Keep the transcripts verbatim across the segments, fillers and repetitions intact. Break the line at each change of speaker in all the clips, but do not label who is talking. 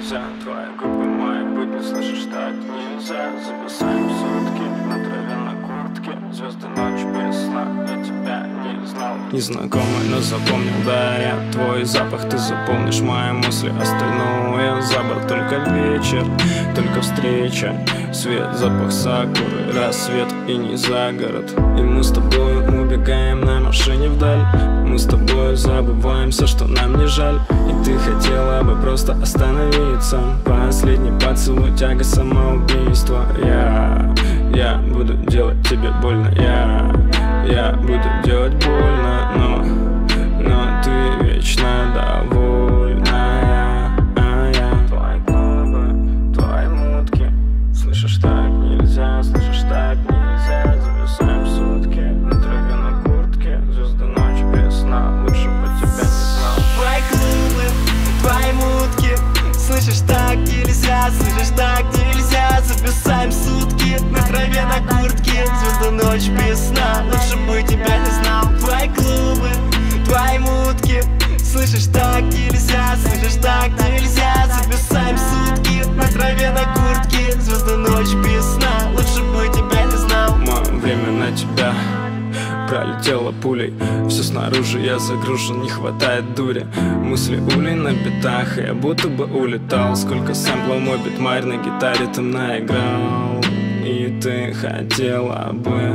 нельзя. Твои губы мои будни, слышишь, так нельзя. Зависаем сутки на траве, на куртке. Звезды ночь без сна, я тебя не знал. Незнакомый, но запомнил, да, я твой запах. Ты заполнишь мои мысли, остальное за борт. Только вечер, только встреча, свет, запах сакуры, рассвет и не за город. И мы с тобой убегаем на машине вдаль. Мы с тобой забываем все, что нам не жаль. И ты хотела бы просто остановиться. Последний поцелуй, тяга, самоубийство. Я, я буду делать тебе больно. Я, я буду делать больно, но, но ты вечно довольная. А я твои клубы, твои мутки. Слышишь, так нельзя, слышишь, так нельзя. Зависаем сутки на траве, на куртке. Звезды ночь без сна, лучше бы тебя не знал.
Твои клубы, твои мутки. Слышишь, так нельзя, слышишь, так нельзя. Зависаем сутки на траве, на куртке. Звезды ночь без сна, лучше бы тебя не знал. Твои клубы, твои мутки. Слышишь, так нельзя, слышишь, так нельзя. Зависаем сутки на траве, на куртке. Звезды ночь без сна, лучше бы тебя не знал.
Мое время на тебя пролетела пулей. Все снаружи, я загружен, не хватает дури. Мысли улей на битах, я будто бы улетал. Сколько сэмплов мой битмарь на гитаре ты наиграл. И ты хотела бы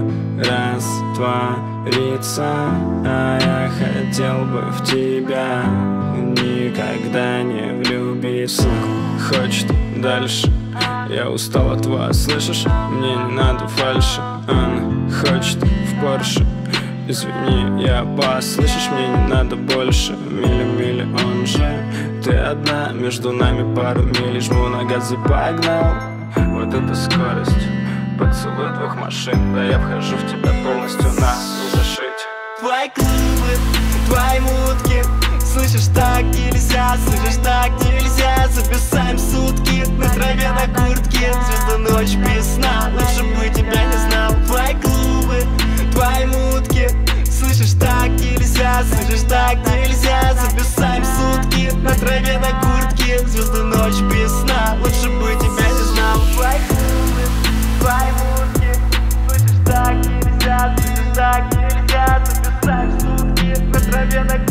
раствориться, а я хотел бы в тебя никогда не влюбиться. Хочет дальше, я устал от вас, слышишь? Мне не надо фальши. Она хочет в Порше. Извини, я бас, слышишь, мне не надо больше. Мили-мили, он же. Ты одна, между нами пару миль. Жму на газ и погнал. Вот это скорость, поцелуй двух машин. Да я вхожу в тебя полностью, на, не зашить.
Твои клубы, твои мутки. Слышишь, так нельзя, слышишь, так нельзя. Зависаем сутки на траве, на куртке. Звезды ночь без сна, лучше бы тебя не знал. Твои клубы, твои мутки. Слышишь, так нельзя, слышишь, так нельзя. Зависаем сутки на траве, на куртке. Звезды ночь без сна, лучше бы тебя не знал. Твои клубы, твои мутки. Слышишь, так нельзя, слышишь, так нельзя. Зависаем сутки на траве, на куртке.